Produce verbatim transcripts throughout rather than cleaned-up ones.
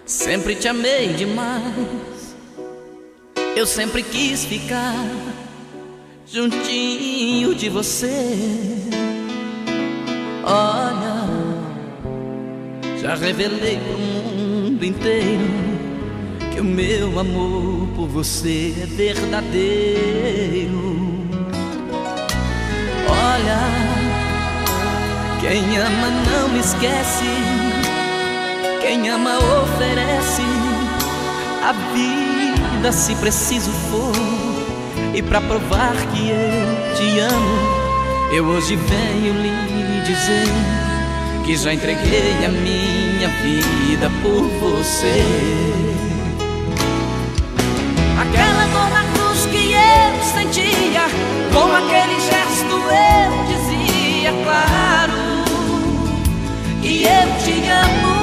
Sempre te amei demais, eu sempre quis ficar juntinho de você. Olha, já revelei pro mundo inteiro que o meu amor por você é verdadeiro. Olha, quem ama não esquece, quem ama oferece a vida se preciso for. E pra provar que eu te amo, eu hoje venho lhe dizer que já entreguei a minha vida por você. Aquela dor na cruz que eu sentia, com aquele gesto eu dizia claro que eu te amo.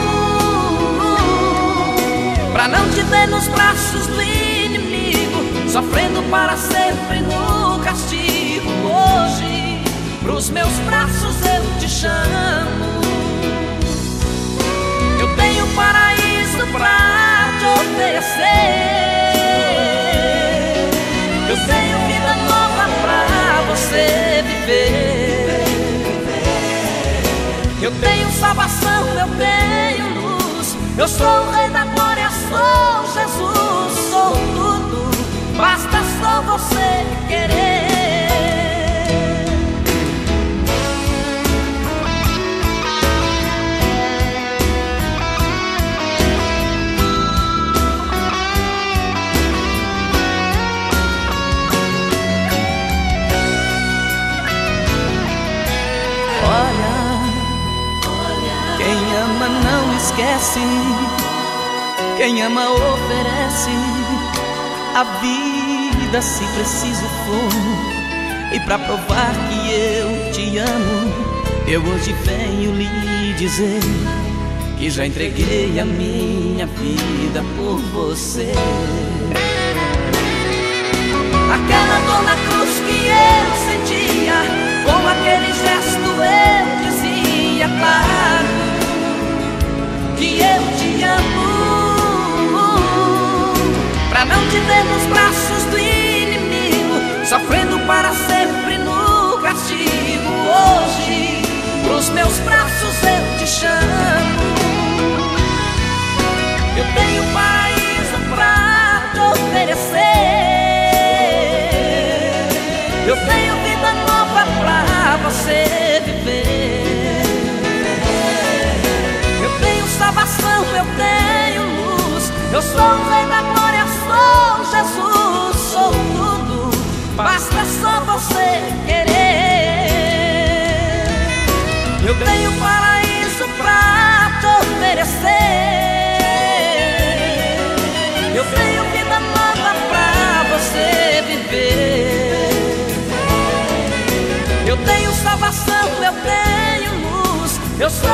Pra não te ver nos braços do inimigo, sofrendo para sempre no castigo. Hoje, pros meus braços eu te chamo. Eu tenho paraíso pra te oferecer, eu tenho vida nova pra você viver. Eu tenho salvação, eu tenho luz, eu sou o Rei da Glória, sou Jesus, sou tudo, basta só você querer. Quem ama não esquece, quem ama oferece a vida se preciso for. E pra provar que eu te amo, eu hoje venho lhe dizer que já entreguei a minha vida por você. Aquela dor na cruz que eu sentia, com aquele gesto eu dizia claro que eu te amo. Pra não te ver nos braços do inimigo, sofrendo para sempre no castigo. Hoje, pros meus braços eu te chamo. Eu tenho paraíso pra te oferecer, eu tenho vida nova pra você viver. Eu tenho salvação, eu tenho luz, eu sou o Rei da Glória, sou Jesus, sou tudo, basta só você querer. Eu tenho paraíso pra te oferecer, eu tenho vida nova pra você viver. Eu tenho salvação, eu tenho luz, eu sou